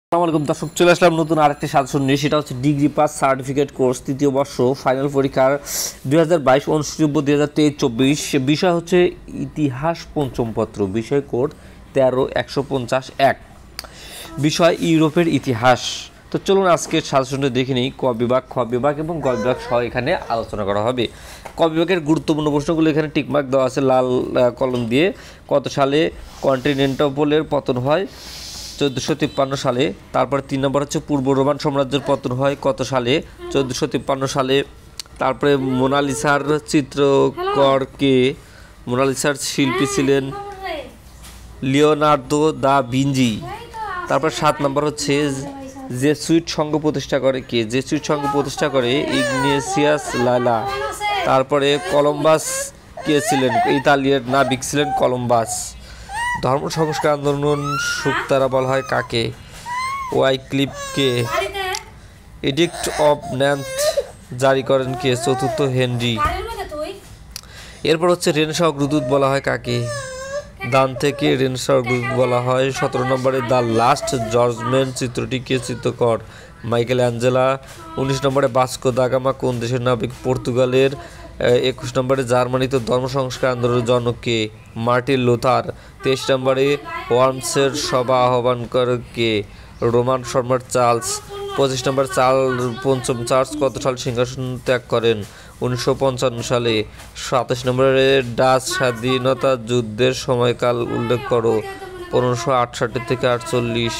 আসসালামু আলাইকুম দর্শক, চলে আসলাম নতুন আরেকটি সাজেশন নিয়ে। সেটা হচ্ছে ডিগ্রি পাস সার্টিফিকেট কোর্স তৃতীয় বর্ষ ফাইনাল পরীক্ষার 2022 অনুষ্ঠিত 2023-24। বিষয় হচ্ছে ইতিহাস পঞ্চম পত্র, বিষয় কোড 13-150-1, বিষয় ইউরোপের ইতিহাস। তো চলুন আজকের সাজেশনটা দেখে নিই। ক বিভাগ, খ বিভাগ এবং গ বিভাগ সহ এখানে আলোচনা করা হবে। ক বিভাগের গুরুত্বপূর্ণ প্রশ্নগুলো এখানে টিকমার্ক দেওয়া আছে লাল কলম দিয়ে। কত সালে কন্টিনেন্টাপোলের পতন হয়? 1453 সালে। তারপরে 3 নম্বর হচ্ছে পূর্ব রোমান সাম্রাজ্যের পতন হয় কত সালে? 1453 সালে। তারপরে মোনালিসার চিত্রকর কে? মোনালিসার শিল্পী ছিলেন লিওনার্দো দা ভিঞ্চি। তারপর 7 নম্বর হচ্ছে জেসুইট সংঘ প্রতিষ্ঠা করে কে? জেসুইট সংঘ প্রতিষ্ঠা করে ইগনেসিয়াস লালা। তারপরে কলম্বাস কে ছিলেন? ইতালিয়ার নাবিক ছিলেন কলম্বাস। ধর্ম সংস্কার আন্দোলন শুকতারা বলা হয় কাকে? ওয়াইক্লিফকে। এডিক্ট অফ ন্যান্থ জারি করেন কে? চতুর্থ হেনরি। এরপর হচ্ছে রেনেসাঁ অগ্রদূত বলা হয় কাকে? দান্তেকে রেনেসাঁ অগ্রদূত বলা হয়। 17 নম্বরে দ্য লাস্ট জজমেন্ট চিত্রটি কে চিত্রকর? Michael Angela. 19 নম্বরে বাস্কো দা গামা কোন দেশের নাবিক? পর্তুগালের। 21 নম্বরে জার্মানিতে ধর্ম সংস্কার আন্দোলনের জনক কে? Martin Luther. 23 নম্বরে ওয়ার্মসের সভা আহ্বান করে কে? রোমান সম্রাট চার্লস। 25 নম্বর পঞ্চম চার্লস কত সালে সিংহাসন ত্যাগ করেন? 1955 সালে। 27 নম্বরে ডাচ স্বাধীনতা যুদ্ধের সময়কাল উল্লেখ করো। 1568 থেকে 48।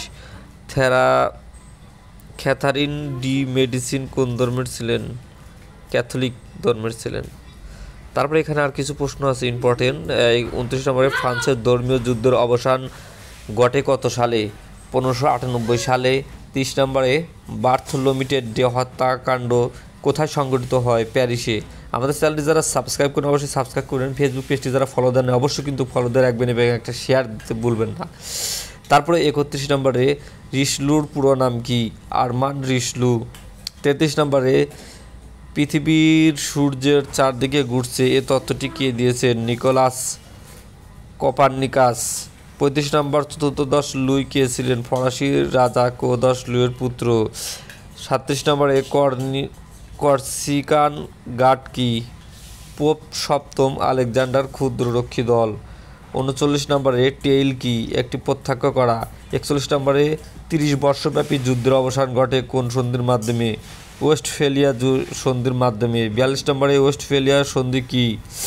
ক্যাথারিন ডি মেডিসিন কোন ধর্মের ছিলেন? ক্যাথলিক ধর্মের ছিলেন। তারপরে এখানে আর কিছু প্রশ্ন আছে ইম্পর্টেন্ট। 29 নম্বরে ফ্রান্সের ধর্মীয় যুদ্ধের অবসান ঘটে কত সালে? 1598 সালে। 30 নম্বরে বার্থলোমিউর ডে হত্যাকাণ্ড কোথায় সংঘটিত হয়? প্যারিসে। আমাদের চ্যানেলটি যারা সাবস্ক্রাইব করেন অবশ্যই সাবস্ক্রাইব করবেন। ফেসবুক পেজটি যারা ফলো দেন অবশ্যই কিন্তু ফলো দিয়ে রাখবেন এবং একটা শেয়ার দিতে ভুলবেন না। তারপরে 31 নম্বরে রিশলুর পুরো নাম কি? আরমান রিশলু। 33 নম্বরে পৃথিবীর সূর্যের চারদিকে ঘুরছে এ তত্ত্বটি কে দিয়েছেন? নিকোলাস কপার্নিকাস। 35 নম্বর চতুর্দশ লুই কে ছিলেন? ফরাসি রাজা ক্রোদশ লুইয়ের পুত্র। 37 নম্বরে কর্সিকান গার্ড কি? পোপ সপ্তম আলেকজান্ডার ক্ষুদ্ররক্ষী দল। 39 নম্বরে টেইল কি? একটি প্রত্যক্ষ করা। 41 নম্বরে 30 বর্ষব্যাপী যুদ্ধের অবসান ঘটে কোন সন্ধির মাধ্যমে? ওয়েস্টফেলিয়া সন্ধির মাধ্যমে। 42 নম্বরে ওয়েস্টফেলিয়া সন্ধি কি?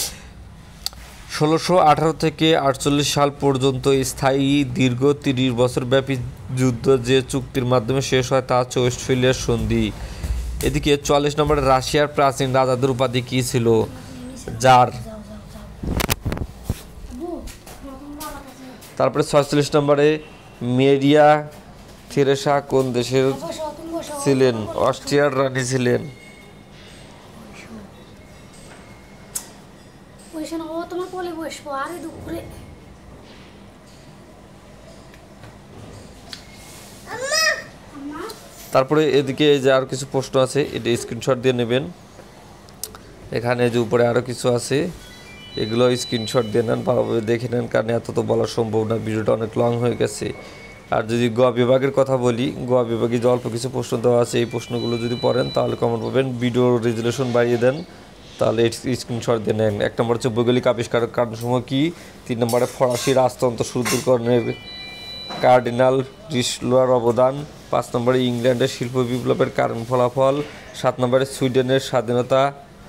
1618 থেকে 48 সাল পর্যন্ত স্থায়ী দীর্ঘ 30 বছর ব্যাপী যুদ্ধ যে চুক্তির মাধ্যমে শেষ হয় তা হচ্ছে ওয়েস্টফেলিয়ার সন্ধি। এদিকে 44 নম্বরে রাশিয়ার প্রাচীন রাজাদের উপাধি কী ছিল? জার। তারপরে 46 নম্বরে মেরিয়া থেরেসা কোন দেশের ছিলেন? অস্ট্রিয়ার রানী ছিলেন। তারপরে এদিকে যে আরো কিছু প্রশ্ন আছে এটা স্ক্রিনশট দিয়ে নেবেন। এখানে যে উপরে আরো কিছু আছে এগুলো স্ক্রিনশট দিয়ে নেন, ভালোভাবে দেখে নেন, কারণ এত তো বলা সম্ভব না, ভিডিওটা অনেক লং হয়ে গেছে। আর যদি গ বিভাগের কথা বলি, গ বিভাগে যে অল্প কিছু প্রশ্ন দেওয়া আছে এই প্রশ্নগুলো যদি পড়েন তাহলে কমেন্ট পাবেন। ভিডিওর রেজুলেশন বাড়িয়ে দেন তাহলে স্ক্রিনশট দিয়ে নেন। 1 নম্বর হচ্ছে ভৌগোলিক আবিষ্কারের কারণসমূহ কি? 3 নম্বরে ফরাসি রাজতন্ত্র সুদূরকরণের কার্ডিনাল রিশলুর অবদান। 5 নম্বরে ইংল্যান্ডের শিল্প বিপ্লবের কারণ ফলাফল। 7 নম্বরে সুইডেনের স্বাধীনতা।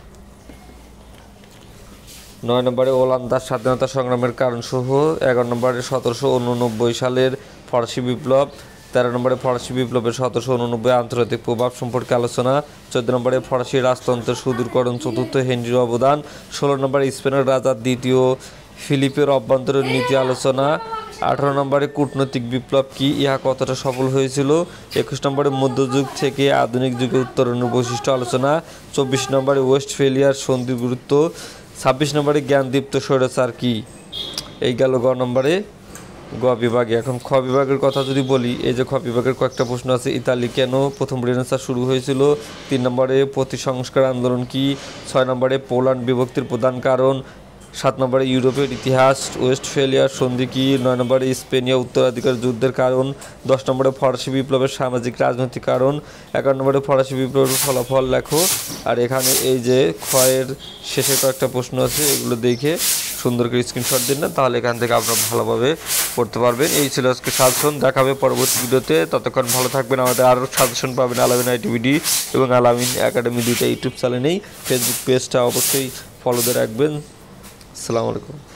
9 নম্বরে ওলান্দার স্বাধীনতা সংগ্রামের কারণসহ। 11 নম্বরে 1789 সালের ফরাসি বিপ্লব। 13 নম্বরে ফরাসি বিপ্লবের 1789 আন্তর্জাতিক প্রভাব সম্পর্কে আলোচনা। 14 নম্বরে ফরাসি রাজতন্ত্রের সুদূরকরণ চতুর্থ হেনরির অবদান। 16 নম্বরে স্পেনের রাজা দ্বিতীয় ফিলিপের অভ্যন্তরীণ নীতি আলোচনা। 18 নম্বরে কূটনৈতিক বিপ্লব কি? ইহা কতটা সফল হয়েছিল? 21 নম্বরে মধ্যযুগ থেকে আধুনিক যুগে উত্তরণের বৈশিষ্ট্য আলোচনা। 24 নম্বরে ওয়েস্টফেলিয়ার সন্ধির গুরুত্ব। 26 নম্বরে জ্ঞানদীপ্ত স্বৈরাচার কি? এই গেল গ নম্বরে গ বিভাগে। এখন খ বিভাগের কথা যদি বলি, এই যে খ বিভাগের কয়েকটা প্রশ্ন আছে। ইতালি কেন প্রথম রেনেসাঁ শুরু হয়েছিল? 3 নম্বরে প্রতিসংস্কার আন্দোলন কি? 6 নম্বরে পোল্যান্ড বিভক্তির প্রধান কারণ। 7 নম্বরে ইউরোপের ইতিহাস, ওয়েস্টফেলিয়ার সন্ধি কি। 9 নম্বরে স্পেনীয় উত্তরাধিকার যুদ্ধের কারণ। 10 নম্বরে ফরাসি বিপ্লবের সামাজিক রাজনৈতিক কারণ। 11 নম্বরে ফরাসি বিপ্লবের ফলাফল লেখো। আর এখানে এই যে ক্ষয়ের শেষে কয়েকটা প্রশ্ন আছে, এগুলো দেখে সুন্দর করে স্ক্রিনশট দিন না, তাহলে এখান থেকে আপনারা ভালোভাবে পড়তে পারবেন। এই ছিল আজকে সাজেশন, দেখাবে পরবর্তী ভিডিওতে। ততক্ষণ ভালো থাকবেন। আমাদের আরও সাজেশন পাবেন আলামিন আইটিভিডি এবং আলামিন একাডেমি দুইটা ইউটিউব চ্যানেলেই। ফেসবুক পেজটা অবশ্যই ফলো দিয়ে রাখবেন। আসসালামু আলাইকুম।